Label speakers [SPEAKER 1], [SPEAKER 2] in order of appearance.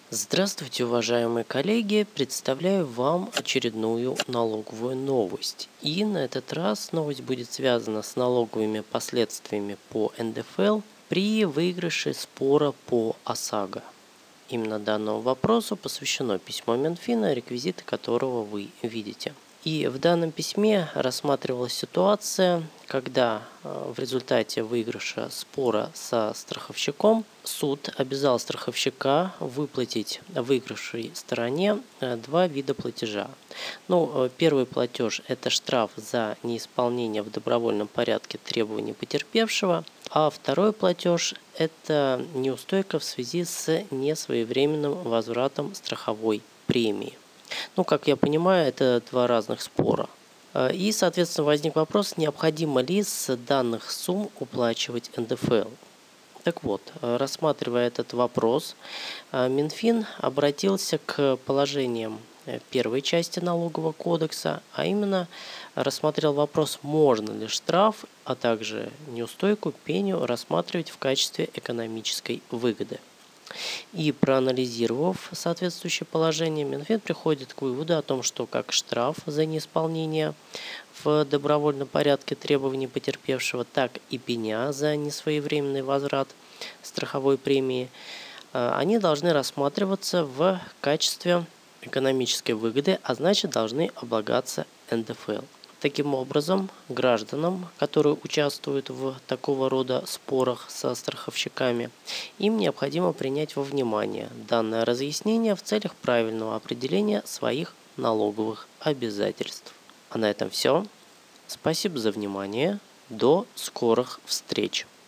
[SPEAKER 1] Здравствуйте, уважаемые коллеги! Представляю вам очередную налоговую новость. И на этот раз новость будет связана с налоговыми последствиями по НДФЛ при выигрыше спора по ОСАГО. Именно данному вопросу посвящено письмо Минфина, реквизиты которого вы видите. И в данном письме рассматривалась ситуация, когда в результате выигрыша спора со страховщиком суд обязал страховщика выплатить выигравшей стороне два вида платежа. Первый платеж – это штраф за неисполнение в добровольном порядке требований потерпевшего, а второй платеж – это неустойка в связи с несвоевременным возвратом страховой премии. Как я понимаю, это два разных спора. И, соответственно, возник вопрос, необходимо ли с данных сумм уплачивать НДФЛ. Так вот, рассматривая этот вопрос, Минфин обратился к положениям первой части налогового кодекса, а именно рассмотрел вопрос, можно ли штраф, а также неустойку, пеню рассматривать в качестве экономической выгоды. И проанализировав соответствующее положение, Минфин приходит к выводу о том, что как штраф за неисполнение в добровольном порядке требований потерпевшего, так и пеня за несвоевременный возврат страховой премии, они должны рассматриваться в качестве экономической выгоды, а значит должны облагаться НДФЛ. Таким образом, гражданам, которые участвуют в такого рода спорах со страховщиками, им необходимо принять во внимание данное разъяснение в целях правильного определения своих налоговых обязательств. А на этом все. Спасибо за внимание. До скорых встреч!